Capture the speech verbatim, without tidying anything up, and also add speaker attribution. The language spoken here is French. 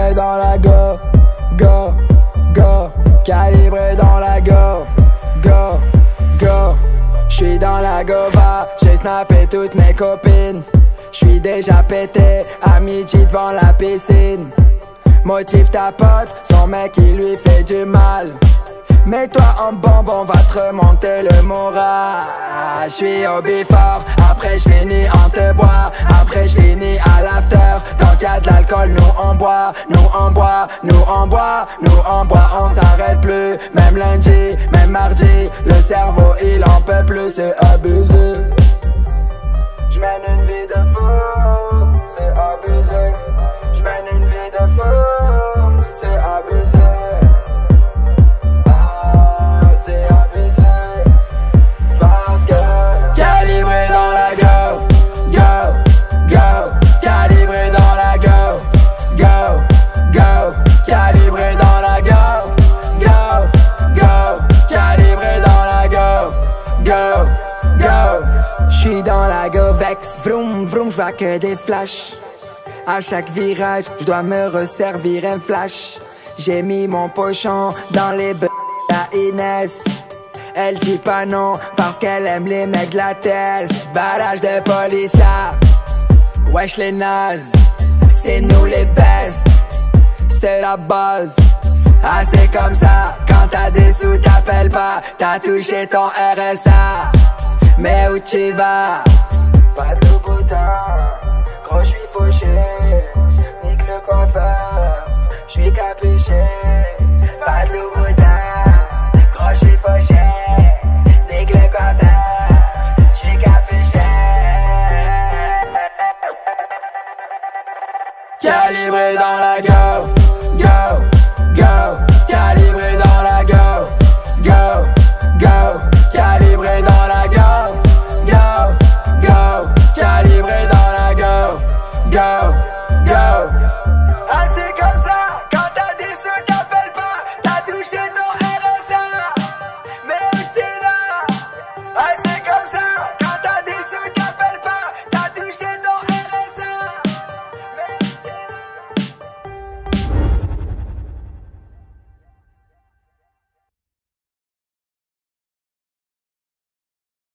Speaker 1: Calibré dans la go, go, go. Calibré dans la go, go, go. J'suis dans la gova, j'ai snappé toutes mes copines. J'suis déjà pété à midi devant la piscine. Motive ta pote, son mec il lui fait du mal. Mets-toi en bonbon, va te remonter le moral. J'suis au before, après j'finis en te bois. Après j'finis à l'after, tant qu'il y a de l'alcool nous on boit. Nous on boit, nous on boit, nous on boit. On s'arrête plus, même lundi, même mardi. Le cerveau il en peut plus, c'est abusé. J'mène une vie de fou, c'est abusé. J'mène une vie de fou, c'est abusé. Ah, c'est abusé. Parce que calibré dans la go, go, go. Calibré dans la go, go, go. Calibré dans la go, go, go. Calibré dans la go, go, go. J'suis dans la go vex, vroom, vroom, j'vois que des flashs. À chaque virage, j'dois me resservir un flash. J'ai mis mon pochon dans les b*** à Inès. Elle dit pas non parce qu'elle aime les mecs de la tête. Barrage de police, wesh les nazes, c'est nous les best. C'est la base, ah c'est comme ça. Quand t'as des sous t'appelles pas, t'as touché ton R S A. Mais où tu vas? Pas de bouton, gros j'suis fauché. Nique le coiffeur, j'suis capuché. Pas de bouton, gros j'suis fauché. Nique le coiffeur, j'suis capuché. Calibré dans la go, go, go. Calibré dans la go, go, go. Calibré dans la go, go, go. Calibré dans la go, go, go. Ah c'est comme ça, quand t'as des sous t'appelles pas, t'as touché ton R S A. Mais où tu vas? Ah c'est comme ça.